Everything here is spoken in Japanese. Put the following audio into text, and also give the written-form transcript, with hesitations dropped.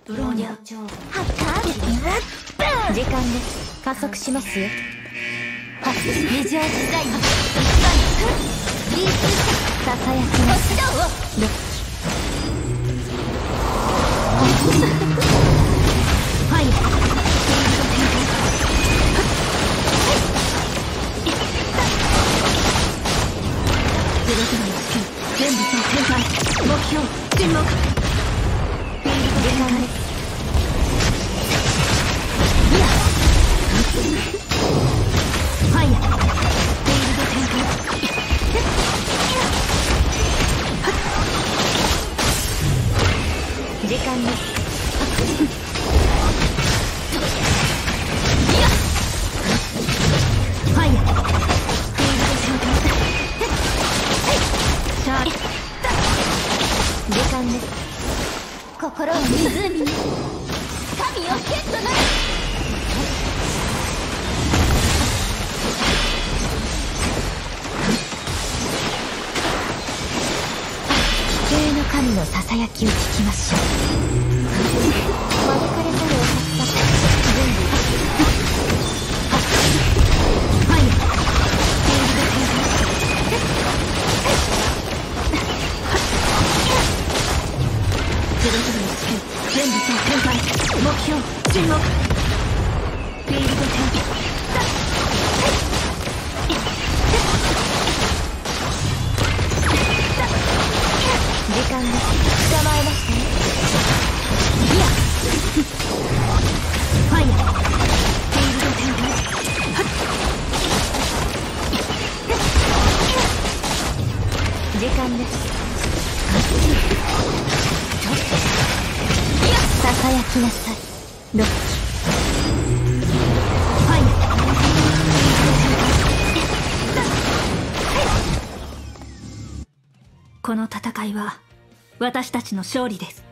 ブローニャ時間です加速しますよメジャー時代のささやきますはいゼロゼロのスキル全部総展開目標沈黙フィールド時間ですファイヤーフィールド展開時間ですファイヤーフィールド展開チャージ時間です心を湖に神をゲットな地球の神のささやきを聞きましょう招かれざるを発さ準備ファイヤーフィールド展開ゼロゼロのスキル全部総展開目標沈黙フィールド展開時間です捕まえましたねいやファイヤーフィールド展開時間ですささやきなさいロッキファイヤーこの戦いは私たちの勝利です